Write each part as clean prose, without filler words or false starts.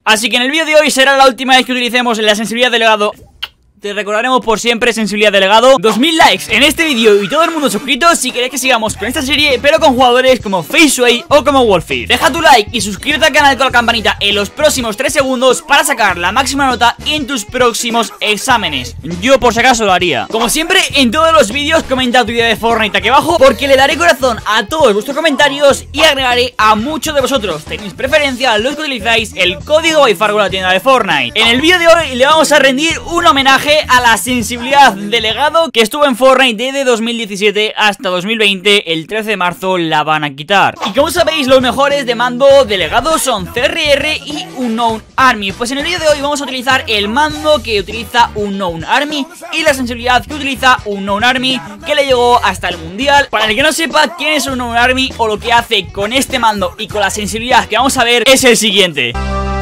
Así que en el vídeo de hoy será la última vez que utilicemos la sensibilidad de legado. Te recordaremos por siempre sensibilidad de legado. 2000 likes en este vídeo y todo el mundo suscrito si queréis que sigamos con esta serie, pero con jugadores como Faceway o como Wolfie. Deja tu like y suscríbete al canal con la campanita en los próximos 3 segundos para sacar la máxima nota en tus próximos exámenes. Yo por si acaso lo haría. Como siempre, en todos los vídeos comenta tu idea de Fortnite aquí abajo, porque le daré corazón a todos vuestros comentarios y agregaré a muchos de vosotros. Tenéis preferencia a los que utilizáis el código Bayfargo en la tienda de Fortnite. En el vídeo de hoy le vamos a rendir un homenaje a la sensibilidad de legado que estuvo en Fortnite desde 2017 hasta 2020. El 13 de marzo la van a quitar. Y como sabéis, los mejores de mando de legado son CRR y Unknown Army. Pues en el vídeo de hoy vamos a utilizar el mando que utiliza Unknown Army y la sensibilidad que utiliza Unknown Army, que le llegó hasta el mundial. Para el que no sepa quién es Unknown Army o lo que hace con este mando y con la sensibilidad que vamos a ver, es el siguiente.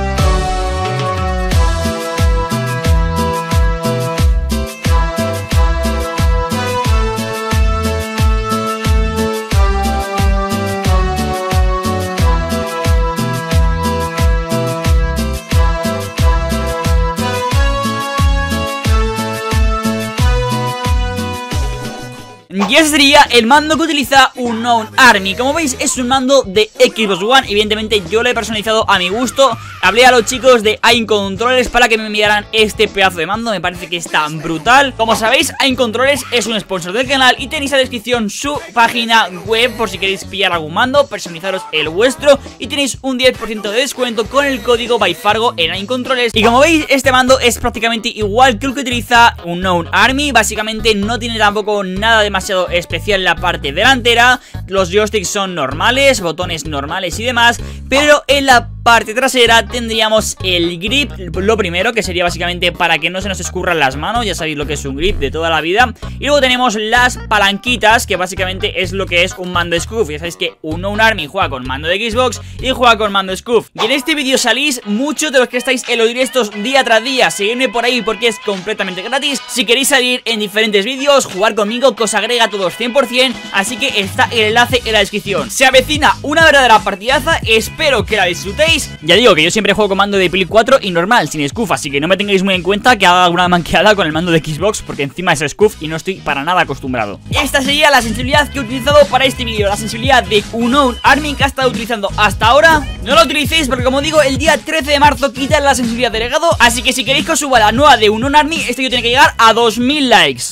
Y ese sería el mando que utiliza Unknown Army. Como veis, es un mando de Xbox One. Evidentemente yo lo he personalizado a mi gusto. Hablé a los chicos de Aim Controllers para que me enviaran este pedazo de mando. Me parece que está brutal. Como sabéis, Aim Controllers es un sponsor del canal y tenéis en la descripción su página web por si queréis pillar algún mando, personalizaros el vuestro, y tenéis un 10% de descuento con el código Bayfargo en Aim Controllers. Y como veis, este mando es prácticamente igual que el que utiliza Unknown Army. Básicamente no tiene tampoco nada demasiado especial en la parte delantera. Los joysticks son normales, botones normales y demás, pero en la parte trasera tendríamos el grip, lo primero, que sería básicamente para que no se nos escurran las manos. Ya sabéis lo que es un grip de toda la vida. Y luego tenemos las palanquitas, que básicamente es lo que es un mando Scoof. Ya sabéis que Unknown Army juega con mando de Xbox y juega con mando Scoof. Y en este vídeo salís muchos de los que estáis en los directos día tras día. Seguidme por ahí porque es completamente gratis. Si queréis salir en diferentes vídeos, jugar conmigo, que os agrega a todos 100%, así que está el enlace en la descripción. Se avecina una verdadera partidaza, espero que la disfrutéis. Ya digo que yo siempre juego con mando de Play 4 y normal, sin Scoof, así que no me tengáis muy en cuenta que haga alguna manqueada con el mando de Xbox, porque encima es Scoof y no estoy para nada acostumbrado. Esta sería la sensibilidad que he utilizado para este vídeo, la sensibilidad de Unknown Army que ha estado utilizando hasta ahora. No lo utilicéis porque, como digo, el día 13 de marzo quitan la sensibilidad de legado, así que si queréis que os suba la nueva de Unknown Army, este vídeo tiene que llegar a 2000 likes.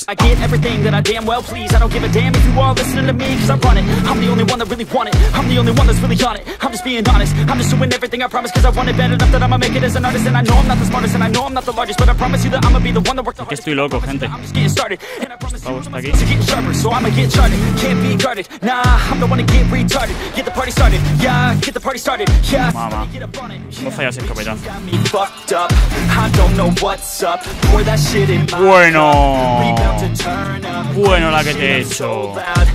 I promise, cause I want it bad enough that I'ma make it as an artist. And I know I'm not the smartest and I know I'm not the largest, but I promise you that I'ma be the one that works the hardest. Estoy loco, gente. I'm just getting started and I promise you my skills are getting sharper, so I'ma get charted. Can't be guarded. Nah, I'm the one to get retarded. Get the party started. Yeah, get the party started. Yeah. Mamá, no fallas el escopetazo. Bueno la que te he hecho.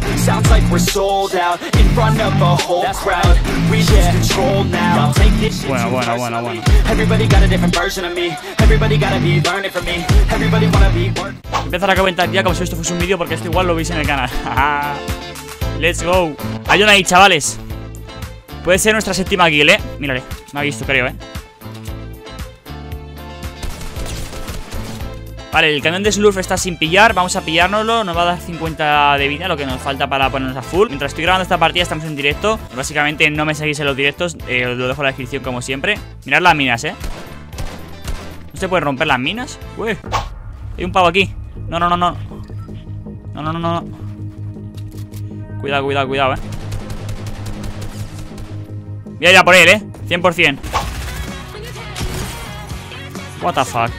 Bueno. Empezar a comentar ya como si esto fuese un vídeo, porque esto igual lo veis en el canal. Let's go. Hay una ahí, chavales. Puede ser nuestra séptima kill, Mírale, me ha visto, creo, Vale, el camión de Slurf está sin pillar. Vamos a pillárnoslo, nos va a dar 50 de vida, lo que nos falta para ponernos a full. Mientras estoy grabando esta partida estamos en directo. Básicamente no me seguís en los directos, os lo dejo en la descripción como siempre. Mirad las minas, ¿No se pueden romper las minas? Uy, hay un pavo aquí. No. Cuidado, Voy a ir a por él, 100%. What the fuck.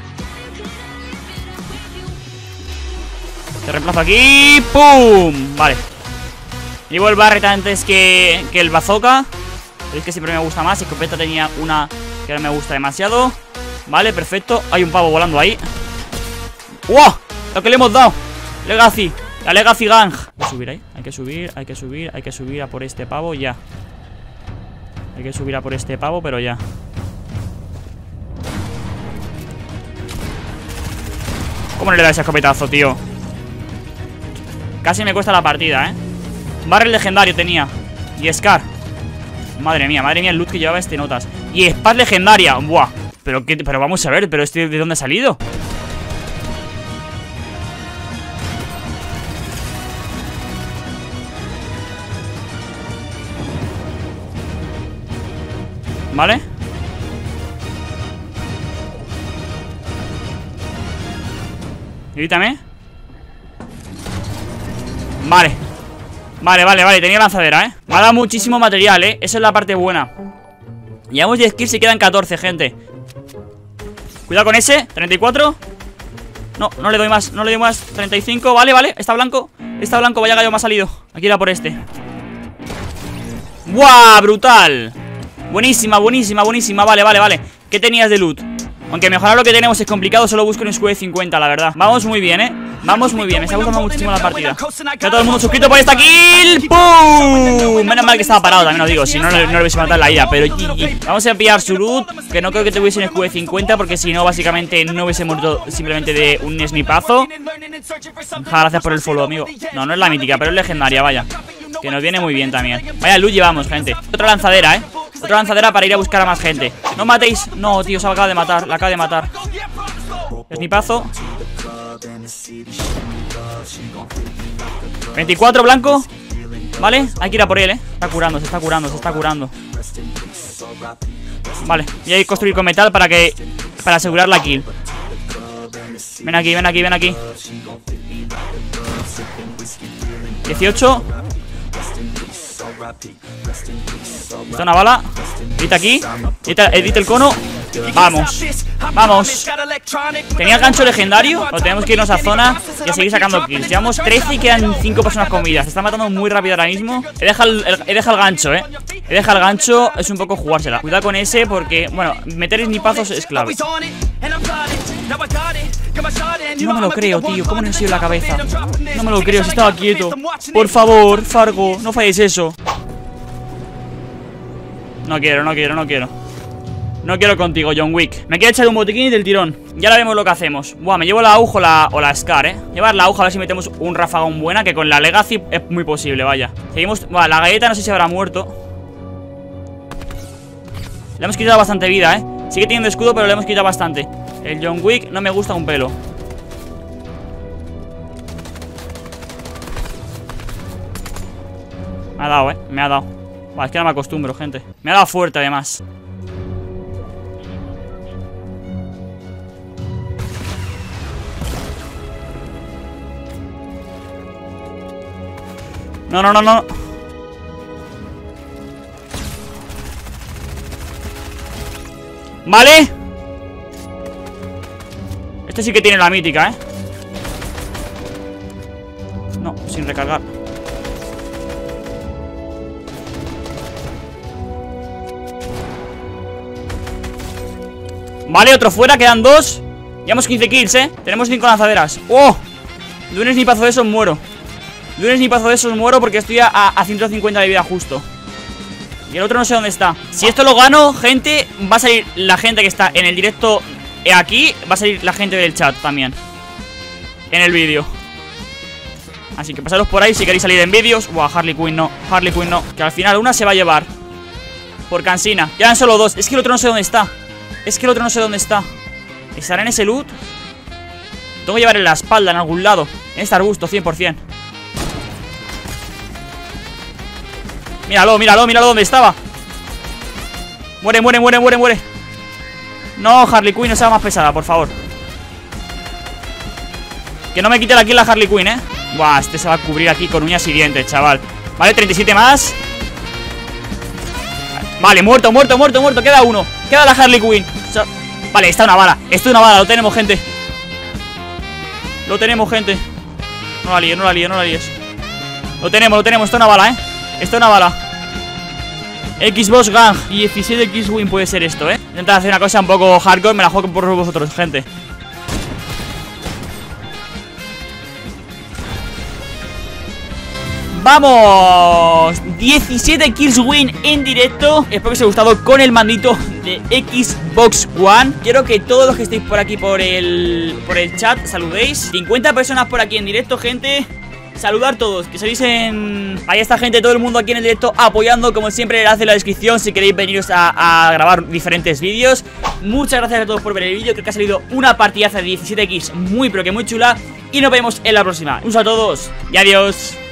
Te reemplazo aquí. ¡Pum! Vale. Llevo el Barret antes que el bazooka. Es que siempre me gusta más. Escopeta tenía una que no me gusta demasiado. Vale, perfecto. Hay un pavo volando ahí. ¡Wow! Lo que le hemos dado. Legacy. La Legacy Gang. Hay que subir ahí. Hay que subir a por este pavo ya. Hay que subir a por este pavo, pero ya. ¿Cómo no le da ese escopetazo, tío? Casi me cuesta la partida, Barrel legendario tenía. Y Scar. Madre mía el loot que llevaba este notas. Y Spaz legendaria. Buah. Pero vamos a ver, pero este ¿de dónde ha salido? ¿Vale? Evítame. Vale. Vale, tenía lanzadera, Me ha dado muchísimo material, Eso es la parte buena. Llevamos 10 kills y quedan 14, gente. Cuidado con ese, 34. No le doy más, 35, vale, está blanco, vaya gallo, me ha salido. Aquí era por este. ¡Buah! Brutal. Buenísima, vale. ¿Qué tenías de loot? Aunque mejorar lo que tenemos es complicado, solo busco un escudo de 50, la verdad. Vamos muy bien, Vamos muy bien, me está gustando muchísimo la partida. Ya todo el mundo suscrito por esta kill. ¡Pum! Menos mal que estaba parado, también os digo. Si no, no le hubiese matado la ida. Pero vamos a pillar su loot, que no creo que tuviese un escudo de 50, porque si no, básicamente no hubiese muerto simplemente de un snipazo. Gracias por el follow, amigo. No es la mítica, pero es legendaria, vaya. Que nos viene muy bien también. Vaya loot llevamos, gente. Otra lanzadera, Otra lanzadera para ir a buscar a más gente. No matéis. No, tío, se acaba de matar. La acaba de matar. Snipazo. 24 blanco. Vale, hay que ir a por él, se está curando. Vale, y hay que construir con metal para asegurar la kill. Ven aquí. 18. Está una bala. Edita aquí. Edita el cono. Vamos. ¿Tenía el gancho legendario? O tenemos que irnos a zona y a seguir sacando kills. Llevamos 13 y quedan 5 personas con vida. Se está matando muy rápido ahora mismo. He dejado el gancho, He dejado el gancho. Es un poco jugársela. Cuidado con ese porque, bueno, meter snipazos es clave. No me lo creo, tío. ¿Cómo no he sido la cabeza? No me lo creo, si estaba quieto. Por favor, Fargo, no falles eso. No quiero. No quiero contigo, John Wick. Me quiero echar un botiquín del tirón. Ya ahora vemos lo que hacemos. Buah, me llevo la AUG o la Scar, Llevar la AUG a ver si metemos un rafagón buena, que con la Legacy es muy posible, vaya. Seguimos. Buah, la galleta no sé si habrá muerto. Le hemos quitado bastante vida, Sigue teniendo escudo, pero le hemos quitado bastante. El John Wick no me gusta un pelo. Me ha dado, me ha dado. Buah, es que no me acostumbro, gente. Me ha dado fuerte, además. No. Vale. Este sí que tiene la mítica, No, sin recargar. Vale, otro fuera, quedan 2. Llevamos 15 kills, Tenemos 5 lanzaderas. ¡Oh! De un snipazo de esos muero. Porque estoy a 150 de vida justo. Y el otro no sé dónde está. Si esto lo gano, gente, va a salir la gente que está en el directo aquí. Va a salir la gente del chat también en el vídeo. Así que pasaros por ahí si queréis salir en vídeos. Buah, Harley Quinn no. Que al final una se va a llevar por cansina. Quedan solo 2. Es que el otro no sé dónde está. ¿Estará en ese loot? Tengo que llevar en la espalda, en algún lado. En este arbusto, 100%. Míralo dónde estaba. Muere. No, Harley Quinn, no sea más pesada, por favor. Que no me quite la kill la Harley Quinn, Buah, este se va a cubrir aquí con uñas y dientes, chaval. Vale, 37 más. Vale, muerto. Queda uno. Queda la Harley Quinn. Vale, está una bala. Lo tenemos, gente. No la líes. Lo tenemos. Está una bala, Xbox Gang. 17 kills win puede ser esto, Intentar hacer una cosa un poco hardcore. Me la juego por vosotros, gente. ¡Vamos! 17 kills win en directo. Espero que os haya gustado con el mandito de Xbox One. Quiero que todos los que estéis por aquí por el chat saludéis. 50 personas por aquí en directo, gente. saludar todos, que salís en... Ahí está gente, todo el mundo aquí en el directo apoyando, como siempre, el enlace en la descripción si queréis veniros a grabar diferentes vídeos. Muchas gracias a todos por ver el vídeo, creo que ha salido una partidaza de 17X muy pero que muy chula. Y nos vemos en la próxima. Un saludo a todos y adiós.